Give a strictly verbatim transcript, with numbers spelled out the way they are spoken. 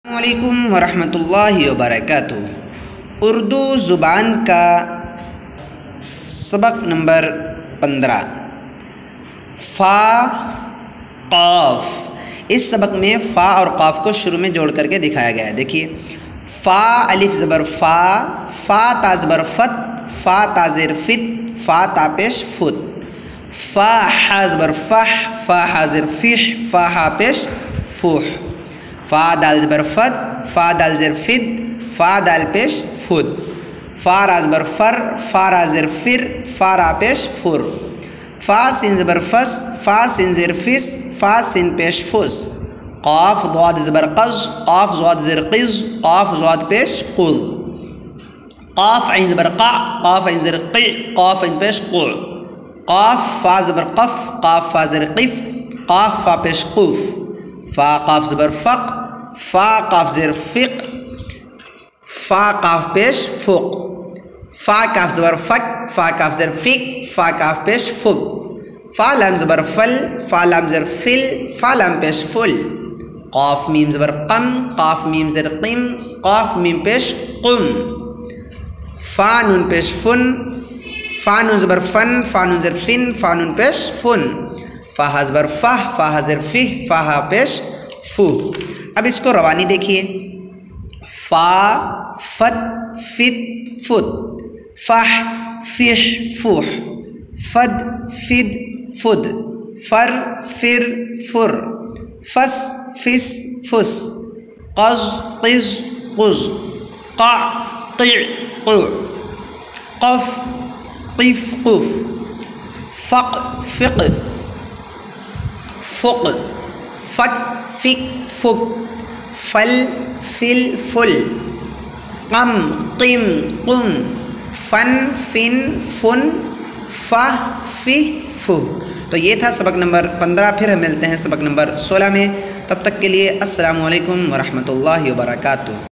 السلام علیکم ورحمۃ اللہ وبرکاتہ۔ اردو زبان کا سبق نمبر پندرہ، فا قاف۔ اس سبق میں فا اور قاف کو شروع میں جوڑ کر کے دکھایا گیا ہے۔ دیکھیے، فا الف زبر فا، فا تا زبر فت، فا تا زیر فت، فا تا پیش فت، فا ہا زبر فح، فا ہا زیر فح، فا ہا پیش فوح، فا دال زبر فت، فا دال زیر فد، فا دال پیش فد، فا را زبر فر، فا را زیر فر، فا را پیش فر، فا سین زبر فس، فا سین زیر فس، فا سین پیش فس، قاف ضاد زبر قز، قاف ضاد زیر قز، قاف ضاد پیش قل، قاف عین زبر قع، قاف عین زیر قع، قاف عین پیش قع، قاف فا زبر قف، قاف فا زیر قف، قاف فا پیش قف، فا قاف زبر فق، فا قاف زیر فق، فا قاف پیش فق، فا کاف زبر فق، فا کاف زیر فق، فا کاف پیش فق، فا لام زبر فل، فا لام زیر فل، فا لام پیش فل، قاف میم زبر قم، قاف میم زیر قم، قاف میم پیش قم، فا نون پیش فن، فا نون زبر فن، فا نون زیر فن، فا نون پیش فن، فا ہا زبر فہ، فا ہا زیر فہ، فا ہا پیش فو۔ اب اس کو روانی دیکھیے، فا فت فت فت، فح فح فح، فد فد فد، فر فر فر، فس فس فس، قز قز قز، قع قع قع، قف قف قف، فق فق، فق فک فک فک، فل فل فل، قم قم قم، فن فن فن، فہ فہ فہ۔ تو یہ تھا سبق نمبر پندرہ۔ پھر ہم ملتے ہیں سبق نمبر سولہ میں، تب تک کے لیے السلام علیکم ورحمۃ اللہ وبرکاتہ۔